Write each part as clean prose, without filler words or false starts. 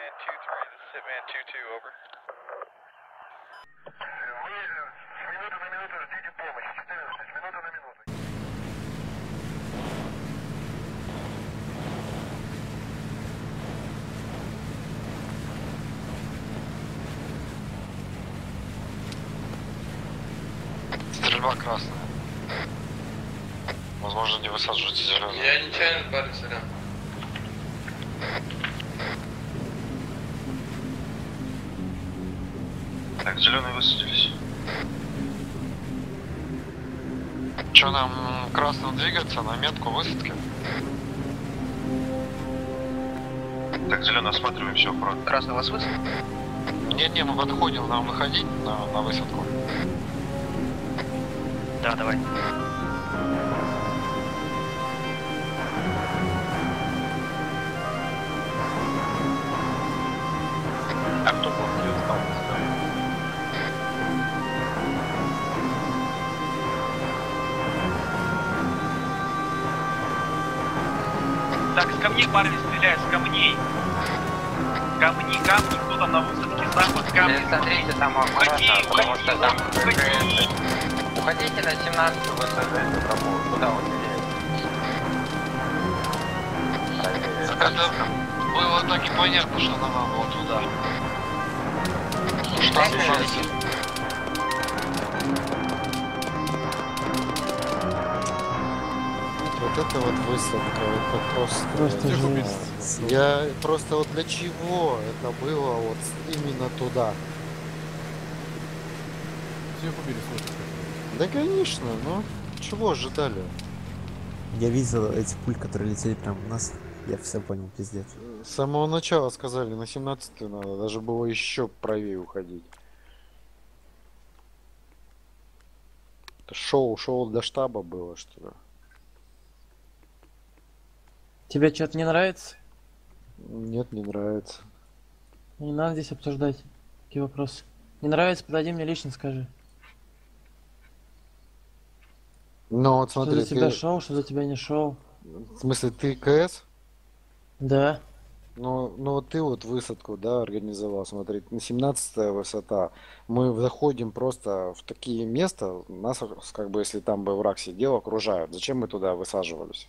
Hitman 2-2, over. С минуты на минуту ждите помощи. 14, с минуты на минуту. Стрельба красная. Возможно, не высаживайте зеленую. Я нечаянно парень, сорян. Так, зеленые высадились. Че, нам красным двигаться на метку высадки? Так, зеленый, осматриваем все аккуратно. Красный вас высадил? Не, мы подходим, нам выходить на высадку. Да, давай. А кто был не остался? Так, с камней парни стреляют, с камней. Камни, кто-то на высадке, запад, камни. Смотрите там аккуратно, потому что там уходи. Уходите на 17-ю высадку. Куда вы теряете? Это было так и понятно, что надо было туда. Что там ужасно. Вот это вот высадка, это просто жесть. Я просто вот для чего это было вот именно туда? Всех убили, слушай. Да конечно, но чего ожидали? Я видел эти пуль, которые летели прямо в нас. Я все понял, пиздец. С самого начала сказали, на 17-ю надо, даже было еще правее уходить. Это шоу до штаба было, что ли? Тебе что-то не нравится? Нет, не нравится. Не надо здесь обсуждать такие вопросы. Не нравится, подойди мне лично скажи. Но вот Что смотри, за тебя шоу, что за тебя не шоу. В смысле, ты КС? Да. Ну вот ты вот высадку, да, организовал, смотри, на 17-я высота. Мы заходим просто в такие места, нас, как бы, если там бы враг сидел, окружают. Зачем мы туда высаживались?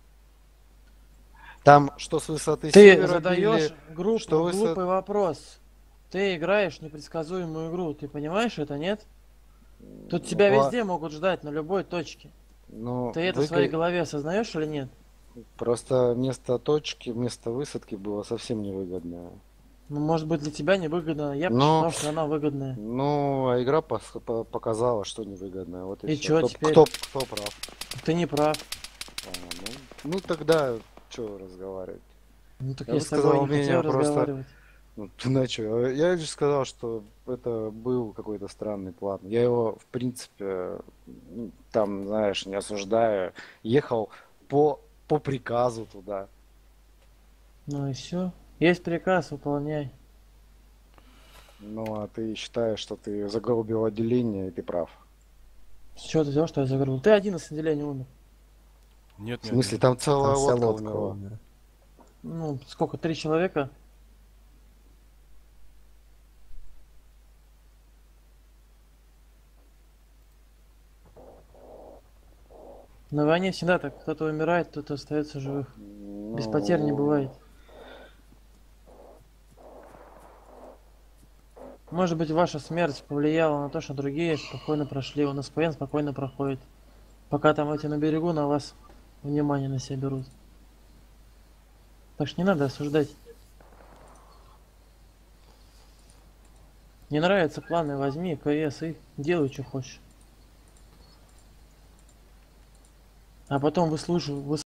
Там что с высоты Ты севера задаешь били, что глупый вопрос. Ты играешь в непредсказуемую игру, ты понимаешь это, нет? Тут тебя везде могут ждать, на любой точке. Ну, Ты это в своей голове осознаешь или нет? Просто место точки, место высадки было совсем невыгодное. Ну, может быть, для тебя невыгодно, я посчитал, что она выгодная. Ну, а игра показала, что невыгодное. Вот и что теперь? Кто прав? Ты не прав. Ну тогда что разговаривать? Ну так я я с тобой не хотел разговаривать. Ну, ты начал. Я же сказал, что это был какой-то странный план. Я его, в принципе, там, знаешь, не осуждаю. Ехал по приказу туда. Ну и все. Есть приказ, выполняй. Ну, а ты считаешь, что ты загробил отделение, и ты прав. С чего ты взял, что я загробил? Ты один из отделения умер. Нет, В смысле, там целая лодка умерла. Ну, сколько? 3 человека? На войне всегда так. Кто-то умирает, кто-то остается живых. Без потерь не бывает. Может быть, ваша смерть повлияла на то, что другие спокойно прошли. У нас СПН спокойно проходит. Пока там эти на берегу на вас внимание на себя берут. Так что не надо осуждать. Не нравятся планы, возьми КС и делай, что хочешь. А потом выслушай,